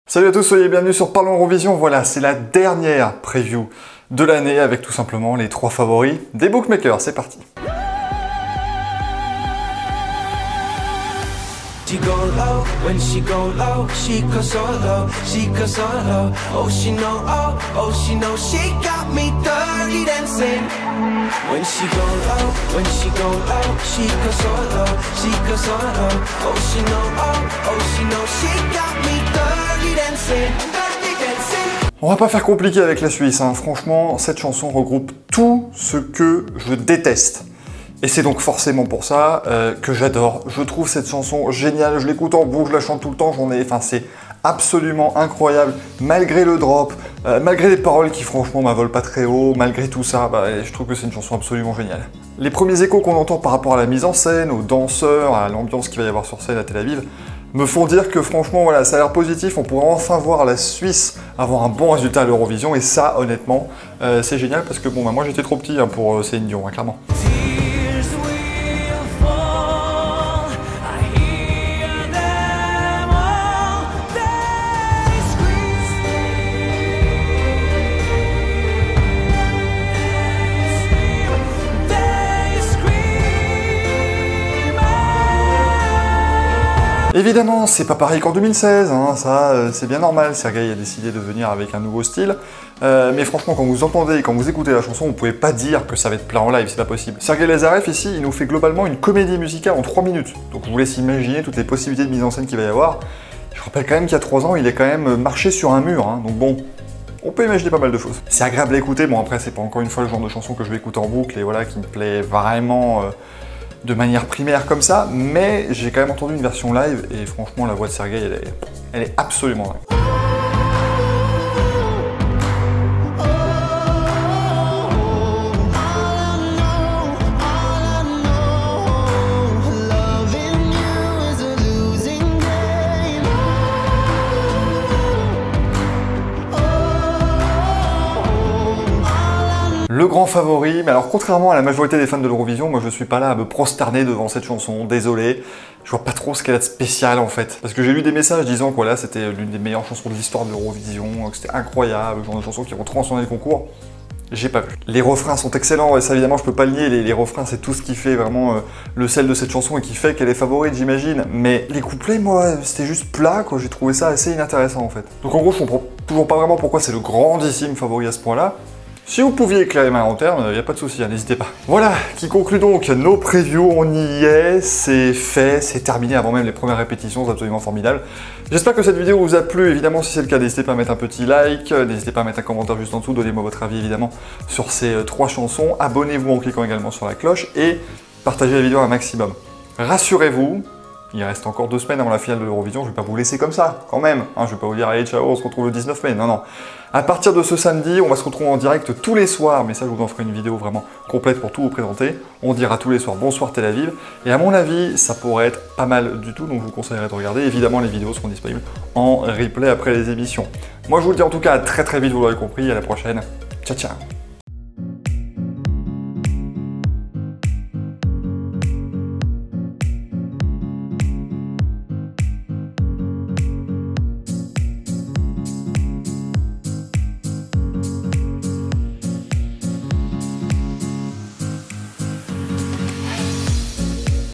Salut à tous, soyez bienvenus sur Parlons Eurovision. Voilà, c'est la dernière preview de l'année avec tout simplement les 3 favoris des bookmakers. C'est parti. She go low, when she go low, she go solo, she go solo. Oh she know, she got me dirty dancing. When she go low, she go solo, she go solo. Oh she know, she got me dirty dancing, dirty dancing. On va pas faire compliqué avec la Suisse, hein. Franchement, cette chanson regroupe tout ce que je déteste. Et c'est donc forcément pour ça que j'adore. Je trouve cette chanson géniale, je l'écoute en boucle, je la chante tout le temps, c'est absolument incroyable. Malgré le drop, malgré les paroles qui franchement m'avolent pas très haut, malgré tout ça, je trouve que c'est une chanson absolument géniale. Les premiers échos qu'on entend par rapport à la mise en scène, aux danseurs, à l'ambiance qu'il va y avoir sur scène à Tel Aviv, me font dire que franchement, voilà, ça a l'air positif, on pourrait enfin voir la Suisse avoir un bon résultat à l'Eurovision, et ça, honnêtement, c'est génial, parce que bon, moi j'étais trop petit pour Céline Dion, hein, clairement. Évidemment, c'est pas pareil qu'en 2016, hein, ça c'est bien normal, Sergueï a décidé de venir avec un nouveau style, mais franchement quand vous entendez et quand vous écoutez la chanson, vous pouvez pas dire que ça va être plat en live, c'est pas possible. Sergueï Lazarev ici, il nous fait globalement une comédie musicale en 3 minutes, donc je vous laisse imaginer toutes les possibilités de mise en scène qu'il va y avoir. Je rappelle quand même qu'il y a 3 ans, il est quand même marché sur un mur, hein, donc bon, on peut imaginer pas mal de choses. C'est agréable à écouter, bon après c'est pas encore une fois le genre de chanson que je vais écouter en boucle et voilà, qui me plaît vraiment de manière primaire comme ça, mais j'ai quand même entendu une version live et franchement la voix de Sergueï elle est absolument dingue. Le grand favori, mais alors contrairement à la majorité des fans de l'Eurovision, moi je suis pas là à me prosterner devant cette chanson, désolé. Je vois pas trop ce qu'elle a de spécial en fait. Parce que j'ai lu des messages disant que voilà, c'était l'une des meilleures chansons de l'histoire de l'Eurovision, que c'était incroyable, le genre de chansons qui vont transcender le concours. J'ai pas vu. Les refrains sont excellents, et ça évidemment je peux pas le nier, les refrains c'est tout ce qui fait vraiment le sel de cette chanson et qui fait qu'elle est favorite j'imagine. Mais les couplets, moi, c'était juste plat quoi, j'ai trouvé ça assez inintéressant en fait. Donc en gros je comprends toujours pas vraiment pourquoi c'est le grandissime favori à ce point-là. Si vous pouviez éclairer ma lanterne, il n'y a pas de souci, hein, n'hésitez pas. Voilà, qui conclut donc nos previews, on y est, c'est fait, c'est terminé avant même les premières répétitions, c'est absolument formidable. J'espère que cette vidéo vous a plu, évidemment si c'est le cas, n'hésitez pas à mettre un petit like, n'hésitez pas à mettre un commentaire juste en dessous, donnez-moi votre avis évidemment sur ces 3 chansons, abonnez-vous en cliquant également sur la cloche et partagez la vidéo un maximum. Rassurez-vous, il reste encore 2 semaines avant la finale de l'Eurovision, je vais pas vous laisser comme ça, quand même. Hein, je vais pas vous dire, allez, ciao, on se retrouve le 19 mai. Non, non. À partir de ce samedi, on va se retrouver en direct tous les soirs, mais ça, je vous en ferai une vidéo vraiment complète pour tout vous présenter. On dira tous les soirs bonsoir Tel Aviv. Et à mon avis, ça pourrait être pas mal du tout, donc je vous conseillerais de regarder. Évidemment, les vidéos seront disponibles en replay après les émissions. Moi, je vous le dis en tout cas à très très vite, vous l'aurez compris. À la prochaine. Ciao, ciao.